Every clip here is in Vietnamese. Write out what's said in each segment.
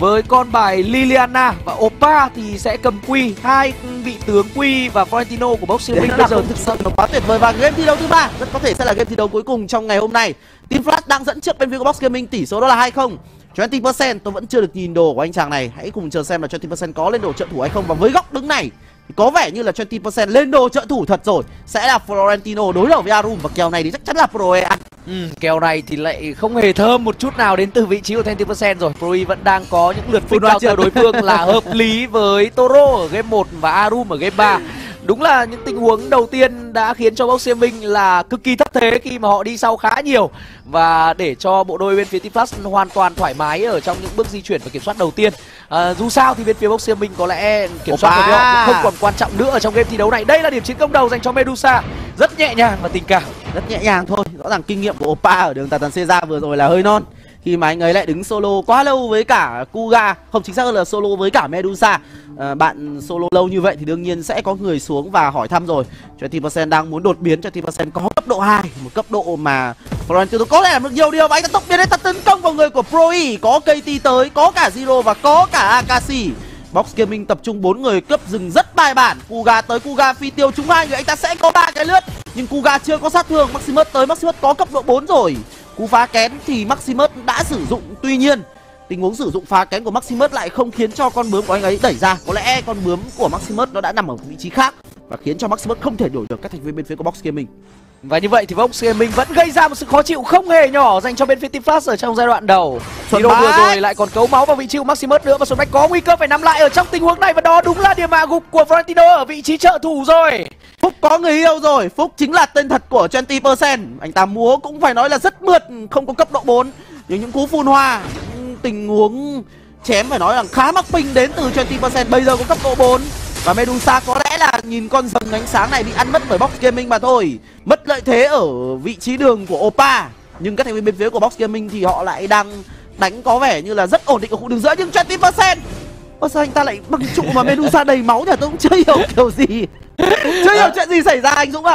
với con bài Liliana và Oppa thì sẽ cầm Quy. Hai vị tướng Quy và Florentino của Box Gaming bây giờ thực sự nó quá tuyệt vời. Và game thi đấu thứ 3 rất có thể sẽ là game thi đấu cuối cùng trong ngày hôm nay. Team Flash đang dẫn trước bên phía của Box Gaming, tỷ số đó là 2-0. 20% tôi vẫn chưa được nhìn đồ của anh chàng này. Hãy cùng chờ xem là 20% có lên đồ trợ thủ hay không. Và với góc đứng này thì có vẻ như là 20% lên đồ trợ thủ thật rồi. Sẽ là Florentino đối đầu với Arum. Và kèo này thì chắc chắn là Pro ăn. Kèo này thì lại không hề thơm một chút nào đến từ vị trí của 20% rồi. Pro vẫn đang có những lượt pick counter đối phương là hợp lý với Toro ở game 1 và Arum ở game 3. Đúng là những tình huống đầu tiên đã khiến cho Box Gaming là cực kỳ thất thế khi mà họ đi sau khá nhiều và để cho bộ đôi bên phía Team Flash hoàn toàn thoải mái ở trong những bước di chuyển và kiểm soát đầu tiên. Dù sao thì bên phía Box Gaming có lẽ kiểm soát của họ cũng không còn quan trọng nữa ở trong game thi đấu này. Đây là điểm chiến công đầu dành cho Medusa, rất nhẹ nhàng và tình cảm. Rất nhẹ nhàng thôi. Rõ ràng kinh nghiệm của Oppa ở đường Tà Thần Caesar vừa rồi là hơi non, khi mà anh ấy lại đứng solo quá lâu với cả Kuga, không chính xác hơn là solo với cả Medusa. Bạn solo lâu như vậy thì đương nhiên sẽ có người xuống và hỏi thăm rồi. Cho Team đang muốn đột biến cho Team có cấp độ 2, một cấp độ mà Florentino có thể làm được nhiều điều. Và anh ta tốc biến, anh ta tấn công vào người của Pro-E. Có KT tới, có cả Zero và có cả Akashi. Box Gaming tập trung 4 người cướp rừng rất bài bản. Kuga tới, Kuga phi tiêu trúng 2 người, anh ta sẽ có 3 cái lướt. Nhưng Kuga chưa có sát thương. Maximus tới, Maximus có cấp độ 4 rồi. Cú phá kén thì Maximus đã sử dụng, tuy nhiên tình huống sử dụng phá kén của Maximus lại không khiến cho con bướm của anh ấy đẩy ra. Có lẽ con bướm của Maximus nó đã nằm ở vị trí khác và khiến cho Maximus không thể đuổi được các thành viên bên phía của Box Gaming. Và như vậy thì Box Gaming vẫn gây ra một sự khó chịu không hề nhỏ dành cho bên phía Team Flash ở trong giai đoạn đầu. Video vừa rồi lại còn cấu máu vào vị trí của Maximus nữa và Xuân Bách có nguy cơ phải nằm lại ở trong tình huống này, và đó đúng là điểm hạ gục của Florentino ở vị trí trợ thủ rồi. Phúc có người yêu rồi, Phúc chính là tên thật của 20%. Anh ta múa cũng phải nói là rất mượt, không có cấp độ 4. Nhưng những cú phun hoa, những tình huống chém phải nói là khá mắc ping đến từ 20%. Bây giờ có cấp độ 4. Và Medusa có lẽ là nhìn con rồng ánh sáng này bị ăn mất bởi Box Gaming mà thôi. Mất lợi thế ở vị trí đường của Oppa. Nhưng các thành viên bên phía của Box Gaming thì họ lại đang đánh có vẻ như là rất ổn định ở khu đường giữa. Nhưng 20%, ơ sao anh ta lại bằng trụ mà Medusa đầy máu thì tôi cũng chưa hiểu kiểu gì. Chưa hiểu chuyện gì xảy ra anh Dũng ạ.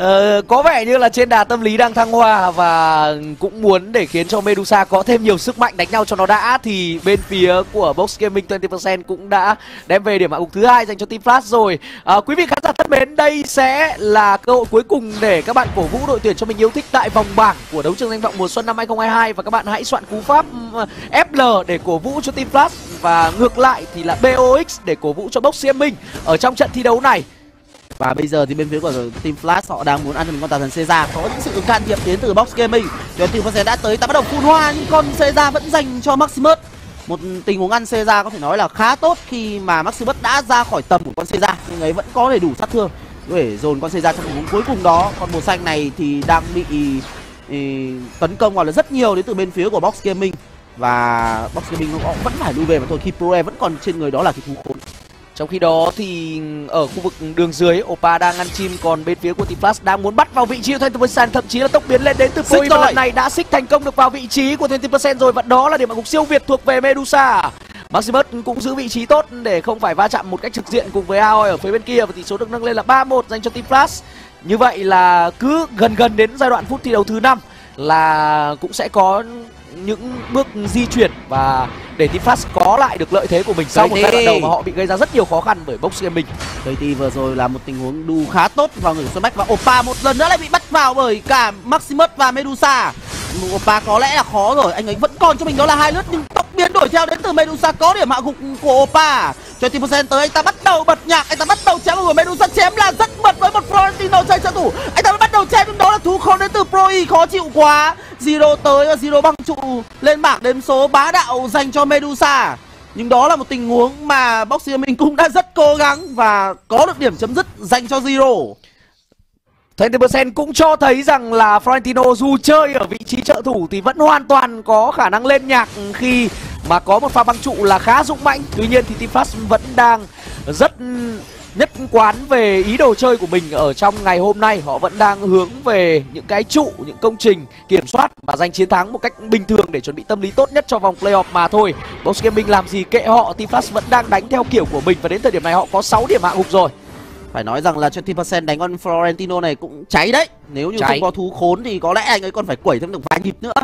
Có vẻ như là trên đà tâm lý đang thăng hoa và cũng muốn để khiến cho Medusa có thêm nhiều sức mạnh đánh nhau cho nó đã, thì bên phía của Box Gaming 20% cũng đã đem về điểm hạ gục thứ 2 dành cho Team Flash rồi. Quý vị khán giả thân mến, đây sẽ là cơ hội cuối cùng để các bạn cổ vũ đội tuyển cho mình yêu thích tại vòng bảng của đấu trường danh vọng mùa xuân năm 2022, và các bạn hãy soạn cú pháp FL để cổ vũ cho Team Flash và ngược lại thì là BOX để cổ vũ cho Box Gaming ở trong trận thi đấu này. Và bây giờ thì bên phía của Team Flash họ đang muốn ăn cho mình con Tà Thần Caesar. Có những sự can thiệp đến từ Box Gaming. Cho Team Flash đã tới, ta bắt đầu phun hoa nhưng con Caesar vẫn dành cho Maximus. Một tình huống ăn Caesar có thể nói là khá tốt khi mà Maximus đã ra khỏi tầm của con Caesar, nhưng ấy vẫn có đầy đủ sát thương để dồn con Caesar trong tình huống cuối cùng đó. Con màu xanh này thì đang bị tấn công vào là rất nhiều đến từ bên phía của Box Gaming. Và Box Gaming họ vẫn phải lui về mà thôi, khi Pro vẫn còn trên người đó là cái thú khốn. Trong khi đó thì ở khu vực đường dưới, Oppa đang ăn chim, còn bên phía của Team Flash đang muốn bắt vào vị trí của 20%, thậm chí là tốc biến lên đến từ Poi, và lần này đã xích thành công được vào vị trí của 20% rồi, và đó là điểm hạ gục siêu việt thuộc về Medusa. Maximus cũng giữ vị trí tốt để không phải va chạm một cách trực diện cùng với Aoi ở phía bên kia, và tỷ số được nâng lên là 3-1 dành cho Team Flash. Như vậy là cứ gần đến giai đoạn phút thi đấu thứ 5 là cũng sẽ có những bước di chuyển và để Team Flash có lại được lợi thế của mình sau một giai đoạn đầu mà họ bị gây ra rất nhiều khó khăn bởi Box Gaming. KT vừa rồi là một tình huống đu khá tốt vào người của Xuân Bách, và Oppa một lần nữa lại bị bắt vào bởi cả Maximus và Medusa. Oppa có lẽ là khó rồi, anh ấy vẫn còn cho mình đó là 2 lướt, nhưng tốc biến đuổi theo đến từ Medusa có điểm hạ gục của Oppa. Cho Team Flash tới, anh ta bắt đầu bật nhạc, anh ta bắt đầu chém vào người Medusa, chém là rất mật với một Florentino chơi trợ thủ. Anh ta bắt đầu chém, nhưng đó là thú khốn đến từ Pro-E, khó chịu quá. Zero tới và Zero băng trụ lên bảng đếm số bá đạo dành cho Medusa. Nhưng đó là một tình huống mà Box Gaming cũng đã rất cố gắng và có được điểm chấm dứt dành cho Zero. 20% cũng cho thấy rằng là Florentino dù chơi ở vị trí trợ thủ thì vẫn hoàn toàn có khả năng lên nhạc khi mà có một pha băng trụ là khá dũng mãnh. Tuy nhiên thì Team Flash vẫn đang rất nhất quán về ý đồ chơi của mình ở trong ngày hôm nay. Họ vẫn đang hướng về những cái trụ, những công trình kiểm soát và giành chiến thắng một cách bình thường để chuẩn bị tâm lý tốt nhất cho vòng playoff mà thôi. Box Gaming làm gì kệ họ, Team Flash vẫn đang đánh theo kiểu của mình và đến thời điểm này họ có 6 điểm hạ gục rồi. Phải nói rằng là 20% đánh con Florentino này cũng cháy đấy. Nếu như không có thú khốn thì có lẽ anh ấy còn phải quẩy thêm được vài nhịp nữa.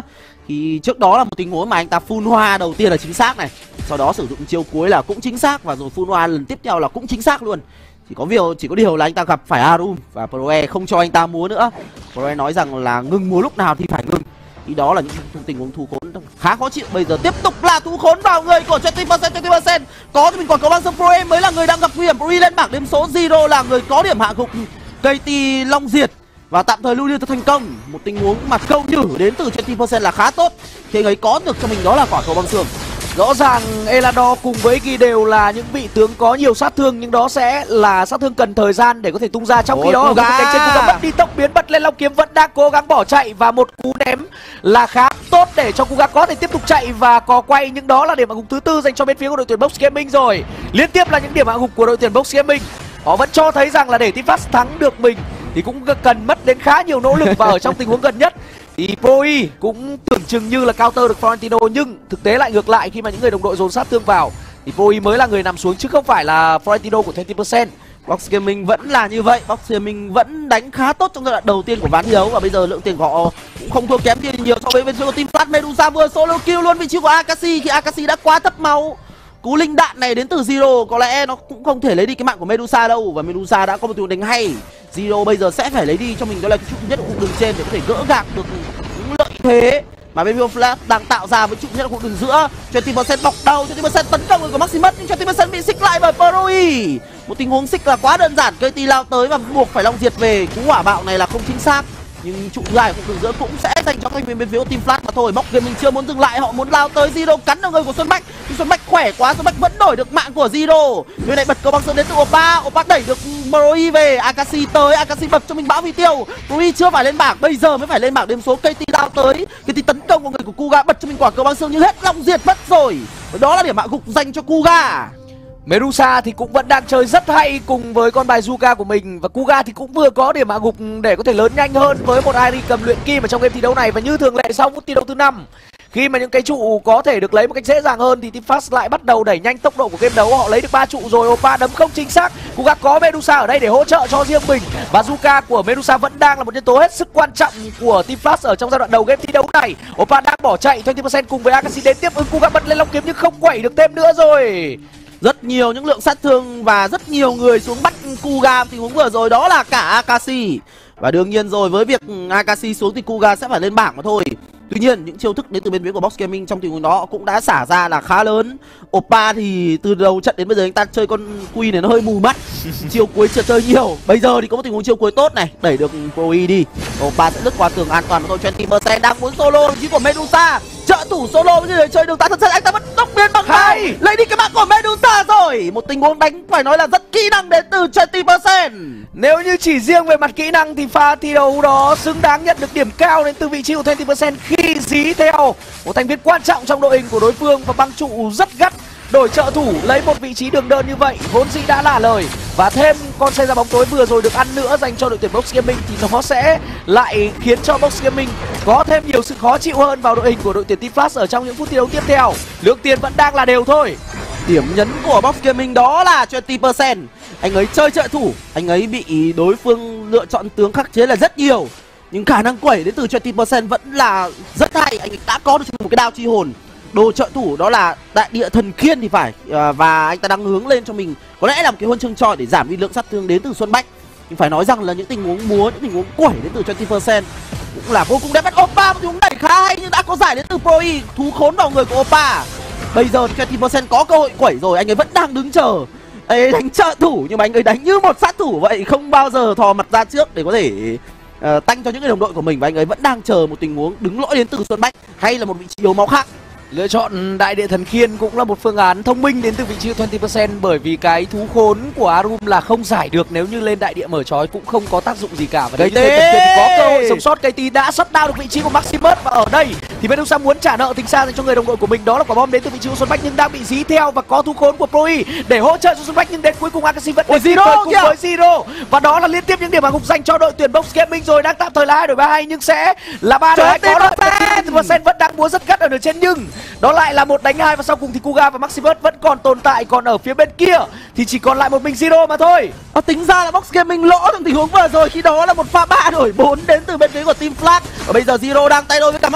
Thì trước đó là một tình huống mà anh ta full hoa đầu tiên là chính xác này, sau đó sử dụng chiêu cuối là cũng chính xác, và rồi full hoa lần tiếp theo là cũng chính xác luôn. Chỉ có điều là anh ta gặp phải Arum và Proe không cho anh ta múa nữa. Proe nói rằng là ngừng múa lúc nào thì phải ngừng. Thì đó là những tình huống thú khốn khá khó chịu. Bây giờ tiếp tục là thú khốn vào người của 20%. Có thì mình còn có băng sông. Proe mới là người đang gặp nguy hiểm. Proe lên bảng đếm số. Zero là người có điểm hạ gục KT Long Diệt và tạm thời lưu liên thành công. Một tình huống mà câu nhử đến từ 20% là khá tốt khi anh ấy có được cho mình đó là quả cầu băng xương. Rõ ràng Elador cùng với Ghi đều là những vị tướng có nhiều sát thương, nhưng đó sẽ là sát thương cần thời gian để có thể tung ra. Trong khi đó ở cánh trên Kuga mất đi tốc biến, bật lên Long Kiếm vẫn đang cố gắng bỏ chạy, và một cú ném là khá tốt để cho Kuga có thể tiếp tục chạy và cò quay. Nhưng đó là điểm hạ gục thứ tư dành cho bên phía của đội tuyển Box Gaming rồi. Liên tiếp là những điểm hạ gục của đội tuyển Box Gaming. Họ vẫn cho thấy rằng là để Team Fast thắng được mình thì cũng cần mất đến khá nhiều nỗ lực, và ở trong tình huống gần nhất thì Proe cũng tưởng chừng như là counter được Florentino, nhưng thực tế lại ngược lại, khi mà những người đồng đội dồn sát thương vào thì Proe mới là người nằm xuống chứ không phải là Florentino của 20%. Box Gaming vẫn là như vậy, Box Gaming vẫn đánh khá tốt trong giai đoạn đầu tiên của ván thi đấu, và bây giờ lượng tiền của họ cũng không thua kém tiền nhiều so với bên phía của Team Flash. Medusa vừa solo kill luôn vị trí của Akashi khi Akashi đã quá thấp máu. Cú linh đạn này đến từ Zero có lẽ nó cũng không thể lấy đi cái mạng của Medusa đâu, và Medusa đã có một tình huống đánh hay. Zero bây giờ sẽ phải lấy đi cho mình đó là cái trụ nhất của khu đường trên để có thể gỡ gạc được những lợi thế mà bên phía Flash đang tạo ra với trụ nhất của khu đường giữa. 20% bọc đầu, 20% tấn công người của Maximus, nhưng 20% bị xích lại bởi Proe. Một tình huống xích là quá đơn giản, KT lao tới và buộc phải Long Diệt về. Cú hỏa bạo này là không chính xác, nhưng trụ dài của đường giữa cũng sẽ dành cho thành viên bên phía của Team Flash mà thôi. Box Gaming chưa muốn dừng lại, họ muốn lao tới. Zero cắn vào người của Xuân Bách, nhưng Xuân Bách khỏe quá, Xuân Bách vẫn đổi được mạng của Zero. Người này bật cầu băng sơn đến từ Oppa đẩy được Proe về. Akashi tới, Akashi bật cho mình bão phi tiêu. Proe chưa phải lên bảng, bây giờ mới phải lên bảng đếm số. KT lao tới, KT tấn công vào người của Kuga, bật cho mình quả cầu băng sơn nhưng hết Long Diệt mất rồi. Và đó là điểm hạ gục dành cho Kuga. Medusa thì cũng vẫn đang chơi rất hay cùng với con bài Zuka của mình, và Kuga thì cũng vừa có điểm hạ gục để có thể lớn nhanh hơn với một Airi cầm luyện kim ở trong game thi đấu này. Và như thường lệ sau phút thi đấu thứ 5, khi mà những cái trụ có thể được lấy một cách dễ dàng hơn thì Team Fast lại bắt đầu đẩy nhanh tốc độ của game đấu. Họ lấy được 3 trụ rồi. Oppa đấm không chính xác. Kuga có Medusa ở đây để hỗ trợ cho riêng mình, và Zuka của Medusa vẫn đang là một nhân tố hết sức quan trọng của Team Fast ở trong giai đoạn đầu game thi đấu này. Oppa đang bỏ chạy, 20% cùng với Akashi đến tiếp ứng. Kuga bật lên Long Kiếm nhưng không quẩy được thêm nữa rồi. Rất nhiều những lượng sát thương và rất nhiều người xuống bắt Kuga tình huống vừa rồi, đó là cả Akashi. Và đương nhiên rồi, với việc Akashi xuống thì Kuga sẽ phải lên bảng mà thôi. Tuy nhiên những chiêu thức đến từ bên phía của Box Gaming trong tình huống đó cũng đã xả ra là khá lớn. Oppa thì từ đầu trận đến bây giờ anh ta chơi con Quy này nó hơi mù mắt. Chiêu cuối chưa chơi nhiều. Bây giờ thì có một tình huống chiêu cuối tốt này, đẩy được Proe đi. Oppa sẽ lướt qua tường an toàn mà thôi. 20% đang muốn solo đồng chí của Medusa. Trợ thủ solo với người chơi đường tá thật sự, anh ta vẫn tốc biến bằng hay, lấy đi cái mạng của Medusa rồi. Một tình huống đánh phải nói là rất kỹ năng đến từ 20%. Nếu như chỉ riêng về mặt kỹ năng thì pha thi đấu đó xứng đáng nhận được điểm cao đến từ vị trí của 20% khi dí theo một thành viên quan trọng trong đội hình của đối phương và băng trụ rất gắt. Đổi trợ thủ lấy một vị trí đường đơn như vậy vốn dĩ đã là lời, và thêm con xe ra bóng tối vừa rồi được ăn nữa dành cho đội tuyển Box Gaming thì nó sẽ lại khiến cho Box Gaming có thêm nhiều sự khó chịu hơn vào đội hình của đội tuyển Team Flash ở trong những phút thi đấu tiếp theo. Lượng tiền vẫn đang là đều thôi. Điểm nhấn của Box Gaming đó là 20%. Anh ấy chơi trợ thủ, anh ấy bị đối phương lựa chọn tướng khắc chế là rất nhiều, nhưng khả năng quẩy đến từ 20% vẫn là rất hay. Anh ấy đã có được một cái đao chi hồn. Đồ trợ thủ đó là đại địa thần khiên thì phải, và anh ta đang hướng lên cho mình có lẽ là một cái huân chương choi để giảm đi lượng sát thương đến từ Xuân Bách. Nhưng phải nói rằng là những tình huống múa, những tình huống quẩy đến từ 20% cũng là vô cùng đẹp mắt. Oppa một tình huống đẩy khá hay nhưng đã có giải đến từ Proe, thú khốn vào người của Oppa. Bây giờ thì 20% có cơ hội quẩy rồi, anh ấy vẫn đang đứng chờ. Anh ấy đánh trợ thủ nhưng mà anh ấy đánh như một sát thủ vậy, không bao giờ thò mặt ra trước để có thể tanh cho những người đồng đội của mình, và anh ấy vẫn đang chờ một tình huống đứng lõi đến từ Xuân Bách hay là một vị trí yếu máu khác. Lựa chọn đại địa thần khiên cũng là một phương án thông minh đến từ vị trí của 20%, bởi vì cái thú khốn của Arum là không giải được nếu như lên đại địa mở trói cũng không có tác dụng gì cả. Và nếu như thần khiên thì có cơ hội sống sót. KT đã shut down được vị trí của Maximus, và ở đây thì Medusa muốn trả nợ tình xa dành cho người đồng đội của mình, đó là quả bom đến từ vị trí của Xuân Bách nhưng đang bị dí theo, và có thú khốn của Proe để hỗ trợ cho Xuân Bách, nhưng đến cuối cùng Akashi vẫn cùng với Zero, và đó là liên tiếp những điểm hạ gục dành cho đội tuyển Box Gaming rồi. Đang tạm thời là 2-2 nhưng sẽ là 3-2. Có đội 20% vẫn đang múa rất gắt ở nửa trên, nhưng đó lại là một đánh hai, và sau cùng thì Kuga và Maximus vẫn còn tồn tại. Còn ở phía bên kia thì chỉ còn lại một mình Zero mà thôi. Tính ra là Box Gaming lỗ trong tình huống vừa rồi, khi đó là một pha 3 đổi 4 đến từ bên phía của Team Flash. Và bây giờ Zero đang tay đôi với cả Maximus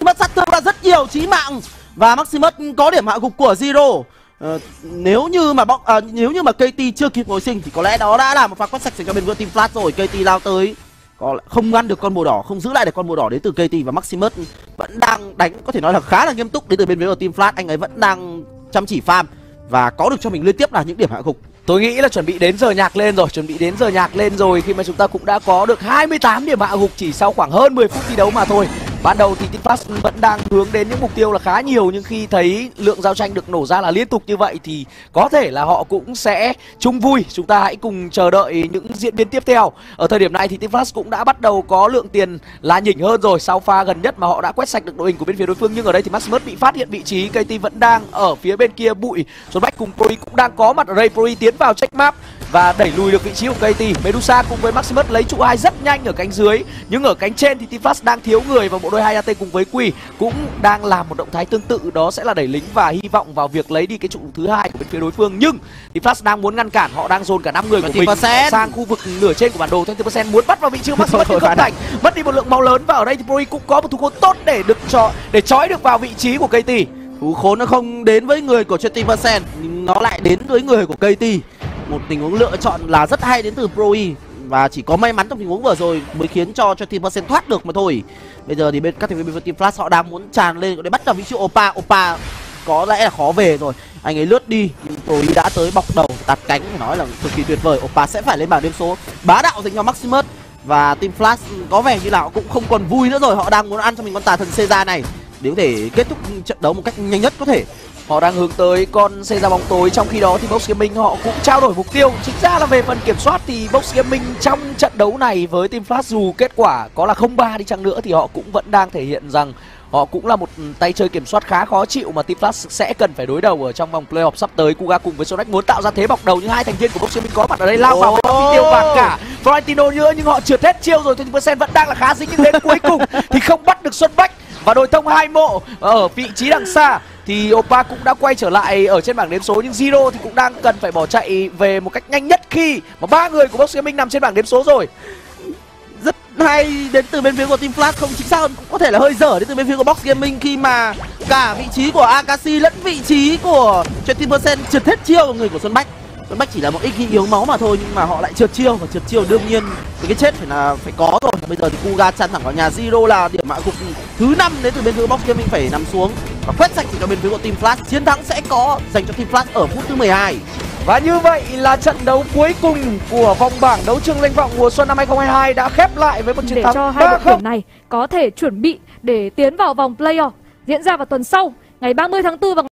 Maximus sát thương ra rất nhiều, chí mạng. Và Maximus có điểm hạ gục của Zero. Nếu như mà KT chưa kịp hồi sinh thì có lẽ đó đã là một pha quét sạch cho bên phía Team Flash rồi. KT lao tới, không ngăn được con bồ đỏ, không giữ lại được con bồ đỏ đến từ KT. Và Maximus vẫn đang đánh có thể nói là khá là nghiêm túc đến từ bên phía của Team Flash. Anh ấy vẫn đang chăm chỉ farm và có được cho mình liên tiếp là những điểm hạ gục. Tôi nghĩ là chuẩn bị đến giờ nhạc lên rồi, khi mà chúng ta cũng đã có được 28 điểm hạ gục chỉ sau khoảng hơn 10 phút thi đấu mà thôi. Ban đầu thì Team Flash vẫn đang hướng đến những mục tiêu là khá nhiều, nhưng khi thấy lượng giao tranh được nổ ra là liên tục như vậy thì có thể là họ cũng sẽ chung vui. Chúng ta hãy cùng chờ đợi những diễn biến tiếp theo. Ở thời điểm này thì Team Flash cũng đã bắt đầu có lượng tiền là nhỉnh hơn rồi sau pha gần nhất mà họ đã quét sạch được đội hình của bên phía đối phương. Nhưng ở đây thì Maximus bị phát hiện vị trí, KT vẫn đang ở phía bên kia bụi. Xuân Bách cùng Proi cũng đang có mặt ở đây. Proi tiến vào check map và đẩy lùi được vị trí của KT. Medusa cùng với Maximus lấy trụ 2 rất nhanh ở cánh dưới, nhưng ở cánh trên thì Team Flash đang thiếu người và bộ đôi Hayate cùng với Quy cũng đang làm một động thái tương tự, đó sẽ là đẩy lính và hy vọng vào việc lấy đi cái trụ thứ hai của bên phía đối phương. Nhưng Team Flash đang muốn ngăn cản, họ đang dồn cả 5 người của mình sang khu vực nửa trên của bản đồ. 20% muốn bắt vào vị trí của Maximus nhưng không thành, mất đi một lượng máu lớn. Và ở đây thì Proi cũng có một thủ khốn tốt để trói được vào vị trí của KT. Thủ khốn nó không đến với người của 20%, nhưng nó lại đến với người của KT. Một tình huống lựa chọn là rất hay đến từ Proi, và chỉ có may mắn trong tình huống vừa rồi mới khiến cho Team thoát được mà thôi. Bây giờ thì bên các thành viên bên Team Flash họ đang muốn tràn lên để bắt vào vị trí Opa. Opa có lẽ là khó về rồi, anh ấy lướt đi nhưng Proi đã tới bọc đầu tạt cánh, phải nói là cực kỳ tuyệt vời. Opa sẽ phải lên bảng đêm số bá đạo dành cho Maximus, và Team Flash có vẻ như là họ cũng không còn vui nữa rồi. Họ đang muốn ăn cho mình con tà thần Seiza này để có thể kết thúc trận đấu một cách nhanh nhất có thể. Họ đang hướng tới con Seiza bóng tối. Trong khi đó thì Box Gaming họ cũng trao đổi mục tiêu. Chính ra là về phần kiểm soát thì Box Gaming trong trận đấu này với Team Flash, dù kết quả có là 0-3 đi chăng nữa thì họ cũng vẫn đang thể hiện rằng họ cũng là một tay chơi kiểm soát khá khó chịu mà Team Flash sẽ cần phải đối đầu ở trong vòng playoff sắp tới. Kuga cùng với Sonic muốn tạo ra thế bọc đầu, nhưng hai thành viên của Box Gaming có mặt ở đây lao vào với tiêu và cả Florentino nữa, nhưng họ trượt hết chiêu rồi. 20% vẫn đang là khá dính, nhưng đến cuối cùng thì không bắt được Xuân Bách. Và đội thông 2 mộ ở vị trí đằng xa thì Opa cũng đã quay trở lại ở trên bảng đếm số, nhưng Zero thì cũng đang cần phải bỏ chạy về một cách nhanh nhất khi mà 3 người của Box Gaming nằm trên bảng đếm số rồi. Rất hay đến từ bên phía của Team Flash, không chính xác hơn cũng có thể là hơi dở đến từ bên phía của Box Gaming, khi mà cả vị trí của Akashi lẫn vị trí của Team trượt hết chiêu của người của Xuân Bách. Xuân Bách chỉ là một ít yếu máu mà thôi, nhưng mà họ lại trượt chiêu, và trượt chiêu đương nhiên thì cái chết phải có rồi. Bây giờ thì Kuga chăn thẳng vào nhà. Zero là điểm hạ gục thứ 5 đến từ bên phía Box Gaming phải nằm xuống và quét sạch cho bên phía của Team Flash. Chiến thắng sẽ có dành cho Team Flash ở phút thứ 12. Và như vậy là trận đấu cuối cùng của vòng bảng đấu trường danh vọng mùa xuân năm 2022 đã khép lại với một chiến thắng 3-0. Để cho hai đội tuyển này có thể chuẩn bị để tiến vào vòng playoff diễn ra vào tuần sau, ngày 30 tháng 4 và